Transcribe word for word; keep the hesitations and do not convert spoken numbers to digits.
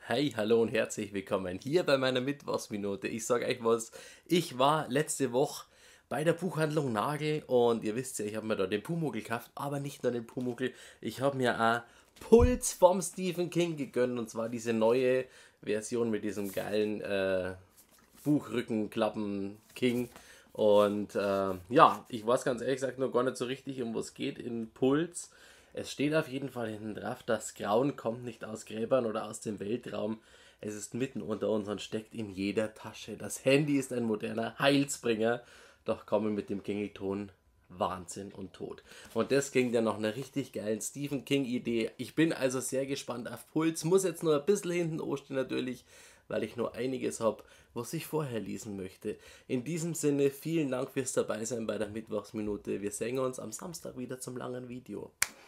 Hey, hallo und herzlich willkommen hier bei meiner Mittwochsminute. Ich sage euch was, ich war letzte Woche bei der Buchhandlung Nagel und ihr wisst ja, ich habe mir da den Pumuckl gekauft, aber nicht nur den Pumuckl, ich habe mir auch Puls vom Stephen King gegönnt und zwar diese neue Version mit diesem geilen äh, Buchrückenklappen King. Und äh, ja, ich weiß ganz ehrlich gesagt noch gar nicht so richtig, um was geht in Puls. Es steht auf jeden Fall hinten drauf, das Grauen kommt nicht aus Gräbern oder aus dem Weltraum. Es ist mitten unter uns und steckt in jeder Tasche. Das Handy ist ein moderner Heilsbringer, doch kommen mit dem Klingelton Wahnsinn und Tod. Und das ging dann noch einer richtig geilen Stephen King Idee. Ich bin also sehr gespannt auf Puls. Muss jetzt nur ein bisschen hinten anstehen natürlich, weil ich nur einiges habe, was ich vorher lesen möchte. In diesem Sinne, vielen Dank fürs Dabeisein bei der Mittwochsminute. Wir sehen uns am Samstag wieder zum langen Video.